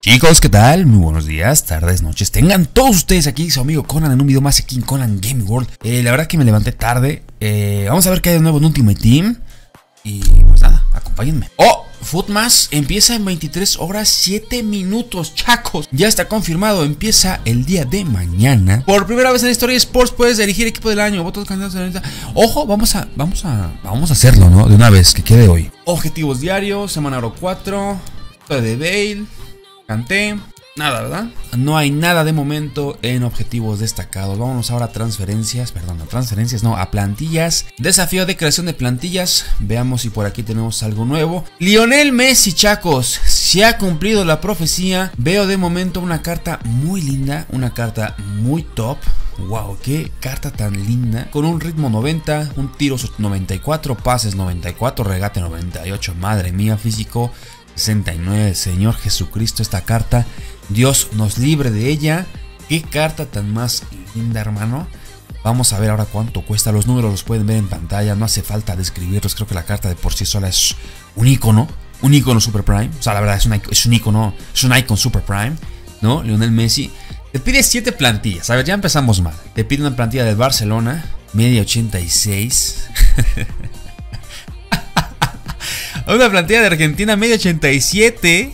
Chicos, ¿qué tal? Muy buenos días, tardes, noches. Tengan todos ustedes aquí, su amigo Conan, en un video más aquí en Conan Gaming World. La verdad que me levanté tarde. Vamos a ver qué hay de nuevo en Ultimate Team. Y pues nada, acompáñenme. ¡Oh! Footmas empieza en 23 horas 7 minutos, chacos. Ya está confirmado, empieza el día de mañana. Por primera vez en la historia de Sports puedes elegir equipo del año. Votos candidatos de la lista. Ojo, vamos a hacerlo, ¿no? De una vez, que quede hoy. Objetivos diarios, semana oro 4. De Bale. Canté. Nada, ¿verdad? No hay nada de momento en objetivos destacados. Vámonos ahora a transferencias. Perdón, a plantillas. Desafío de creación de plantillas. Veamos si por aquí tenemos algo nuevo. Lionel Messi, chacos. Se ha cumplido la profecía. Veo de momento una carta muy linda. Una carta muy top. Wow, qué carta tan linda. Con un ritmo 90, un tiro 94, pases 94, regate 98. Madre mía, físico 69. Señor Jesucristo, esta carta, Dios nos libre de ella. Qué carta tan más linda, hermano. Vamos a ver ahora cuánto cuesta. Los números los pueden ver en pantalla. No hace falta describirlos. Creo que la carta de por sí sola es un icono. Un icono Super Prime. O sea, la verdad es un icono. Es un icon Super Prime, ¿no? Lionel Messi. Te pide 7 plantillas. A ver, ya empezamos mal. Te pide una plantilla del Barcelona. Media 86. Una plantilla de Argentina. Media 87.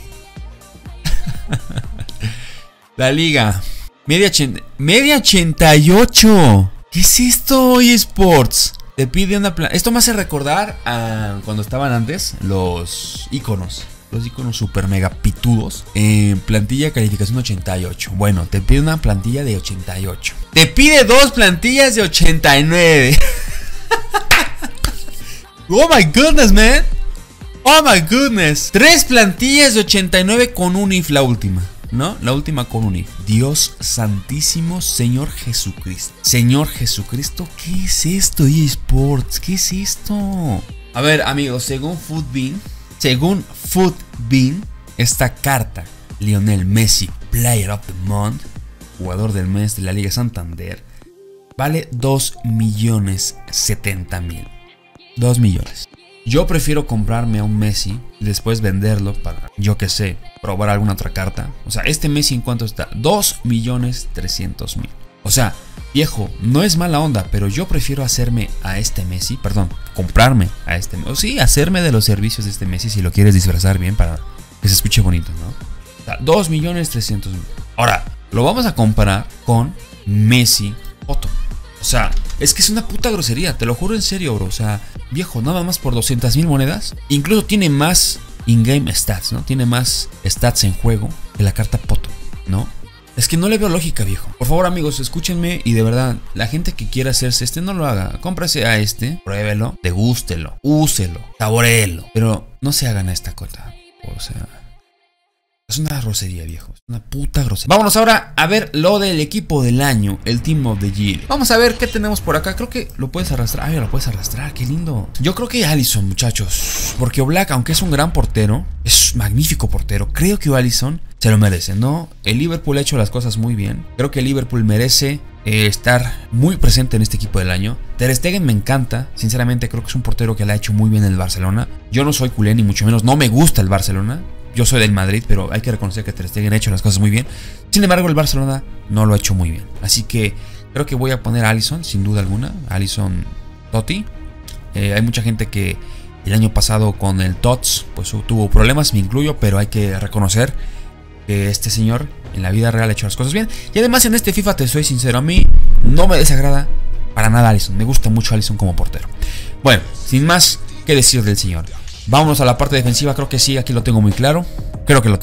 La liga. Media 88. ¿Qué es esto, eSports? Te pide una plantilla. Esto me hace recordar a cuando estaban antes los iconos. Los iconos super mega pitudos. Plantilla calificación 88. Bueno, te pide una plantilla de 88. Te pide 2 plantillas de 89. Oh my goodness, man. Oh my goodness. 3 plantillas de 89 con un if, la última, ¿no? La última con un if. Dios santísimo, Señor Jesucristo. Señor Jesucristo, ¿qué es esto, eSports? ¿Qué es esto? A ver, amigos, según Footbin, esta carta, Lionel Messi, Player of the Month, jugador del mes de la Liga Santander, vale 2.070.000. 2 millones. Yo prefiero comprarme a un Messi y después venderlo para, yo que sé, probar alguna otra carta. O sea, este Messi, ¿en cuánto está? 2.300.000. O sea, viejo, no es mala onda, pero yo prefiero hacerme a este Messi, comprarme a este Messi. O sí, hacerme de los servicios de este Messi si lo quieres disfrazar bien para que se escuche bonito, ¿no? O sea, 2.300.000. Ahora, lo vamos a comparar con Messi Otto. O sea, es que es una puta grosería, te lo juro en serio, bro. O sea, viejo, nada más por 200.000 monedas. Incluso tiene más in-game stats, ¿no? Tiene más stats en juego que la carta Poto, ¿no? Es que no le veo lógica, viejo. Por favor, amigos, escúchenme y de verdad, la gente que quiera hacerse este, no lo haga. Cómprase a este, pruébelo, degústelo, úselo, saboréelo. Pero no se hagan a esta cosa. O sea, es una grosería, viejo. Es una puta grosería. Vámonos ahora a ver lo del equipo del año, el Team of the Year. Vamos a ver qué tenemos por acá. Creo que lo puedes arrastrar. Ay, lo puedes arrastrar, qué lindo. Yo creo que Alisson, muchachos. Porque Oblak, aunque es un gran portero, es magnífico portero, creo que Alisson se lo merece, ¿no? El Liverpool ha hecho las cosas muy bien. Creo que el Liverpool merece estar muy presente en este equipo del año. Ter Stegen me encanta. Sinceramente creo que es un portero que le ha hecho muy bien el Barcelona. Yo no soy culé, ni mucho menos. No me gusta el Barcelona. Yo soy del Madrid, pero hay que reconocer que Ter Stegen ha hecho las cosas muy bien. Sin embargo, el Barcelona no lo ha hecho muy bien. Así que creo que voy a poner a Alisson, sin duda alguna. Alisson Totti. Hay mucha gente que el año pasado con el Tots pues tuvo problemas, me incluyo, pero hay que reconocer que este señor en la vida real ha hecho las cosas bien. Y además en este FIFA, te soy sincero, a mí no me desagrada para nada Alisson. Me gusta mucho Alisson como portero. Bueno, sin más que decir del señor, vámonos a la parte defensiva. Creo que sí, aquí lo tengo muy claro. Creo que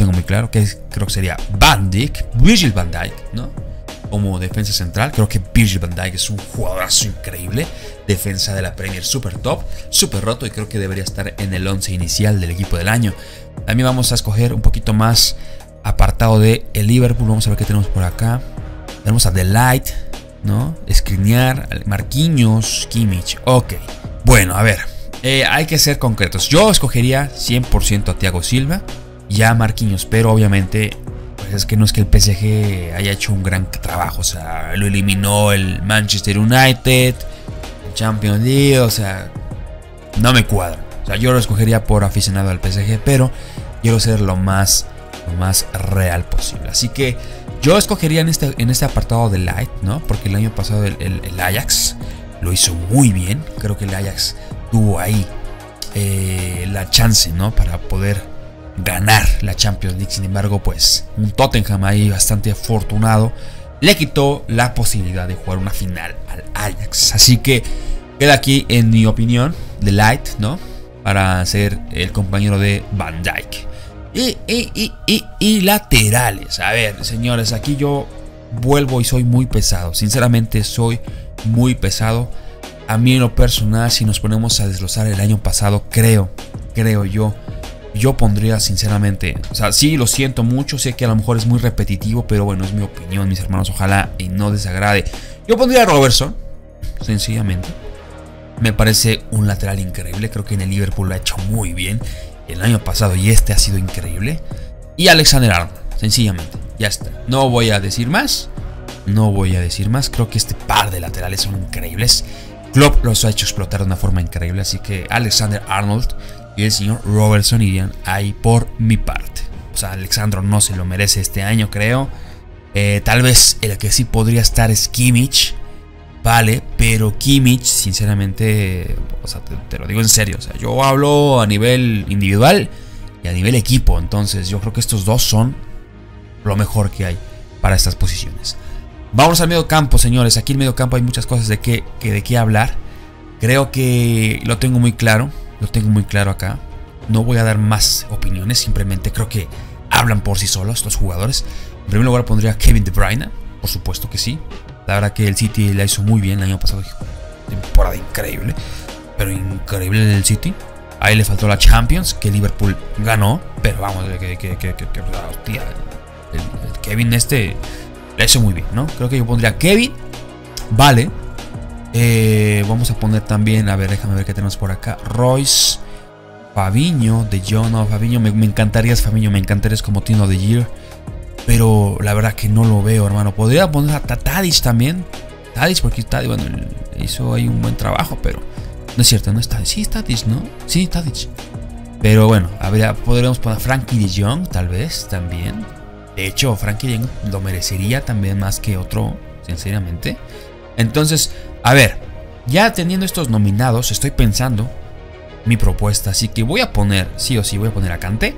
sería Virgil van Dijk, ¿no? Como defensa central. Creo que Virgil van Dijk es un jugadorazo increíble. Defensa de la Premier super top, super roto, y creo que debería estar en el 11 inicial del equipo del año. También vamos a escoger un poquito más apartado de el Liverpool. Vamos a ver qué tenemos por acá. Tenemos a Delight, ¿no? Skriniar, Marquinhos, Kimmich. Ok. Bueno, a ver. Hay que ser concretos. Yo escogería 100% a Thiago Silva y a Marquinhos, pero obviamente pues es que no es que el PSG haya hecho un gran trabajo. O sea, lo eliminó el Manchester United, el Champions League, o sea, no me cuadra. O sea, yo lo escogería por aficionado al PSG, pero quiero ser lo más lo más real posible. Así que yo escogería en este apartado de Light, ¿no? Porque el año pasado el Ajax lo hizo muy bien. Creo que el Ajax tuvo ahí la chance, ¿no? Para poder ganar la Champions League. Sin embargo, pues un Tottenham ahí bastante afortunado le quitó la posibilidad de jugar una final al Ajax. Así que queda aquí, en mi opinión, de Light, ¿no? Para ser el compañero de Van Dijk. Y laterales. A ver, señores, aquí yo vuelvo y soy muy pesado. Sinceramente, soy muy pesado. A mí en lo personal, si nos ponemos a desglosar el año pasado, creo yo pondría sinceramente, o sea, sí, lo siento mucho, sé que a lo mejor es muy repetitivo, pero bueno, es mi opinión, mis hermanos, ojalá y no desagrade. Yo pondría a Robertson, sencillamente. Me parece un lateral increíble, creo que en el Liverpool lo ha hecho muy bien el año pasado y este ha sido increíble. Y Alexander-Arnold, sencillamente, ya está. No voy a decir más, creo que este par de laterales son increíbles. Klopp los ha hecho explotar de una forma increíble, así que Alexander-Arnold y el señor Robertson irían ahí por mi parte. O sea, Alexandro no se lo merece este año, creo. Tal vez el que sí podría estar es Kimmich, vale, pero Kimmich, sinceramente, o sea, te lo digo en serio. O sea, yo hablo a nivel individual y a nivel equipo. Entonces, yo creo que estos dos son lo mejor que hay para estas posiciones. Vamos al medio campo, señores. Aquí en el medio campo hay muchas cosas de qué hablar. Creo que lo tengo muy claro. Lo tengo muy claro acá. No voy a dar más opiniones. Simplemente creo que hablan por sí solos los jugadores. En primer lugar pondría a Kevin De Bruyne. Por supuesto que sí. La verdad que el City la hizo muy bien el año pasado. Temporada increíble. Pero increíble el City. Ahí le faltó la Champions, que Liverpool ganó. Pero vamos, hostia, el Kevin la hizo muy bien, ¿no? Creo que yo pondría a Kevin. Vale. Vamos a poner también, a ver, déjame ver qué tenemos por acá. Royce, Fabinho, De Jong. No, Fabinho, me encantarías Fabinho, me encantarías como Team of the Year, pero la verdad que no lo veo, hermano. Podría poner a Tadic también. Tadic, porque Tadic, bueno, hizo ahí un buen trabajo, pero no es cierto, no es Tadic. Sí, es Tadic, ¿no? Sí, Tadic. Pero bueno, podríamos poner a Frankie De Jong, tal vez, también. De hecho, Frankie De Jong lo merecería también más que otro, sinceramente. Entonces, a ver, ya teniendo estos nominados, estoy pensando mi propuesta. Así que voy a poner, sí o sí, voy a poner a Kanté.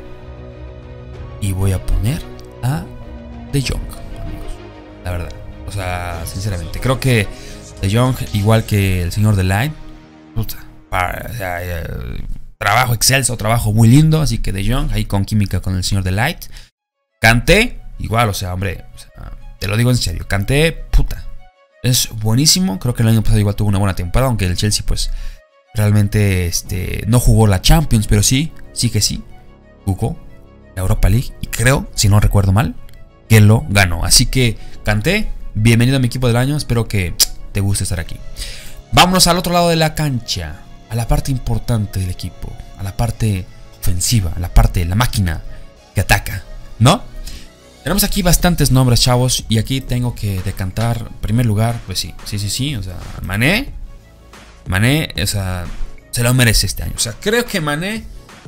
Y voy a poner a De Jong, amigos. La verdad, o sea, sinceramente, creo que De Jong, igual que el señor Line, trabajo excelso, trabajo muy lindo. Así que De Jong, ahí con química con el señor Light. Kanté, igual, o sea, hombre, o sea, te lo digo en serio, Kanté, puta, es buenísimo. Creo que el año pasado igual tuvo una buena temporada, aunque el Chelsea pues realmente no jugó la Champions, pero sí jugó la Europa League y creo, si no recuerdo mal, que lo ganó. Así que Kanté, bienvenido a mi equipo del año, espero que te guste estar aquí. Vámonos al otro lado de la cancha, a la parte importante del equipo, a la parte ofensiva, a la parte de la máquina que ataca, ¿no? Tenemos aquí bastantes nombres, chavos, y aquí tengo que decantar. En primer lugar, pues sí, o sea, Mané, o sea, se lo merece este año. O sea, creo que Mané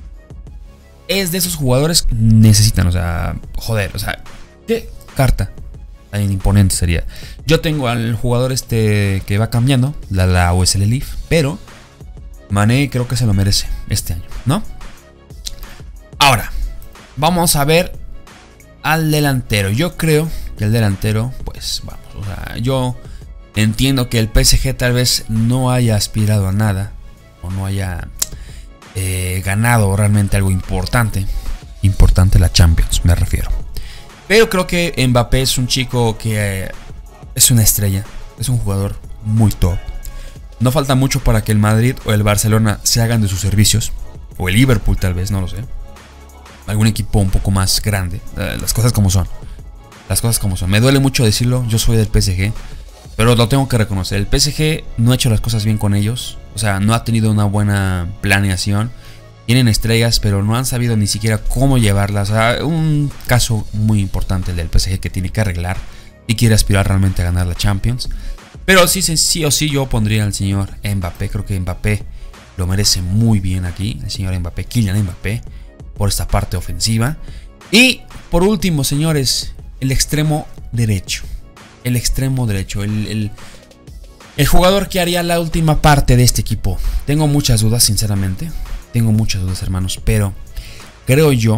es de esos jugadores que necesitan, o sea, joder, o sea, qué carta tan imponente sería. Yo tengo al jugador que va cambiando, la USL Leaf, pero Mané creo que se lo merece este año, ¿no? Ahora, vamos a ver al delantero. Yo creo que el delantero, pues vamos, o sea, yo entiendo que el PSG tal vez no haya aspirado a nada, o no haya ganado realmente algo importante la Champions, me refiero. Pero creo que Mbappé es un chico que es una estrella, es un jugador muy top. No falta mucho para que el Madrid o el Barcelona se hagan de sus servicios, o el Liverpool tal vez, no lo sé. Algún equipo un poco más grande. Las cosas como son. Me duele mucho decirlo, yo soy del PSG, pero lo tengo que reconocer. El PSG no ha hecho las cosas bien con ellos. O sea, no ha tenido una buena planeación. Tienen estrellas, pero no han sabido ni siquiera cómo llevarlas. O sea, un caso muy importante el del PSG que tiene que arreglar y quiere aspirar realmente a ganar la Champions. Pero sí o sí yo pondría al señor Mbappé. Creo que Mbappé lo merece muy bien aquí. El señor Mbappé, Kylian Mbappé, por esta parte ofensiva. Y por último, señores, el extremo derecho. El extremo derecho. El jugador que haría la última parte de este equipo. Tengo muchas dudas, sinceramente. Tengo muchas dudas, hermanos. Pero creo yo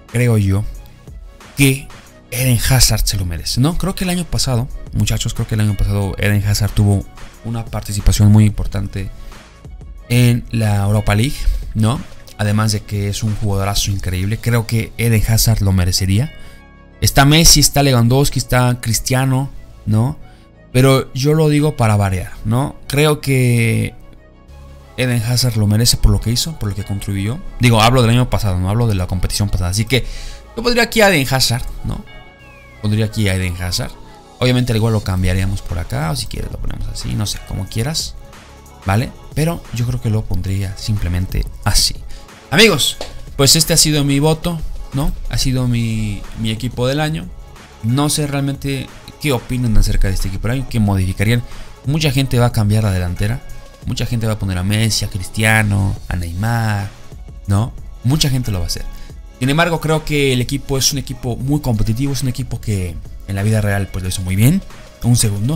que Eden Hazard se lo merece, ¿no? Creo que el año pasado, muchachos, Eden Hazard tuvo una participación muy importante en la Europa League, ¿no? Además de que es un jugadorazo increíble. Creo que Eden Hazard lo merecería. Está Messi, está Lewandowski, está Cristiano, ¿no? Pero yo lo digo para variar, ¿no? Creo que Eden Hazard lo merece por lo que hizo, por lo que contribuyó. Digo, hablo del año pasado, no hablo de la competición pasada. Así que yo pondría aquí a Eden Hazard, ¿no? Pondría aquí a Eden Hazard. Obviamente al igual lo cambiaríamos por acá, o si quieres lo ponemos así, no sé, como quieras, ¿vale? Pero yo creo que lo pondría simplemente así. Amigos, pues este ha sido mi voto, ¿no? Ha sido mi equipo del año. No sé realmente qué opinan acerca de este equipo del año, qué modificarían. Mucha gente va a cambiar la delantera. Mucha gente va a poner a Messi, a Cristiano, a Neymar, ¿no? Mucha gente lo va a hacer. Sin embargo, creo que el equipo es un equipo muy competitivo. Es un equipo que en la vida real pues lo hizo muy bien. Un segundo.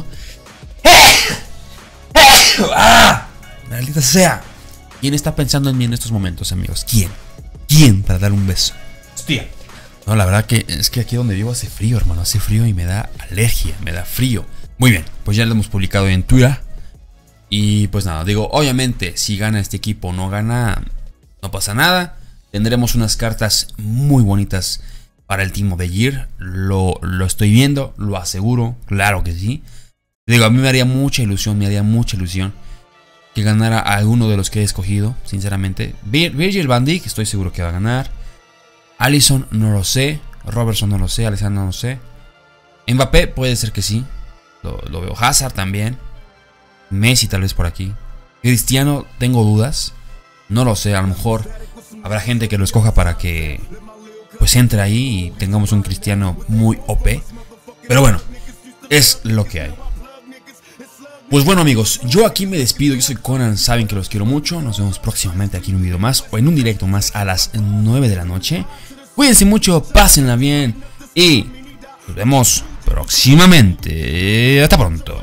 ¡Ah! Maldita sea. ¿Quién está pensando en mí en estos momentos, amigos? ¿Quién? ¿Quién para dar un beso? Hostia. No, la verdad que es que aquí donde vivo hace frío, hermano. Hace frío y me da alergia, me da frío. Muy bien, pues ya lo hemos publicado en Twitter. Y pues nada, digo, obviamente si gana este equipo o no gana, no pasa nada. Tendremos unas cartas muy bonitas para el Team of the Year. Lo estoy viendo, lo aseguro, claro que sí. Digo, a mí me haría mucha ilusión, que ganara a alguno de los que he escogido, sinceramente. Virgil van Dijk, estoy seguro que va a ganar. Alisson, no lo sé. Robertson, no lo sé. Alexander, no lo sé. Mbappé, puede ser que sí. Lo veo. Hazard también. Messi, tal vez por aquí. Cristiano, tengo dudas. No lo sé, a lo mejor habrá gente que lo escoja para que pues entre ahí y tengamos un Cristiano muy OP. Pero bueno, es lo que hay. Pues bueno, amigos, yo aquí me despido. Yo soy Conan, saben que los quiero mucho. Nos vemos próximamente aquí en un video más o en un directo más a las 9 de la noche. Cuídense mucho, pásenla bien y nos vemos próximamente. Hasta pronto.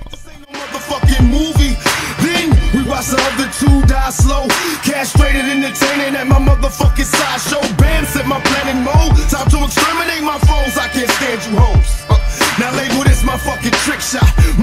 We watch the other two die slow. Castrated, entertaining at my motherfucking sideshow. Bam, set my plan in mode. Time to exterminate my foes. I can't stand you hoes. Now label this my fucking trick shot.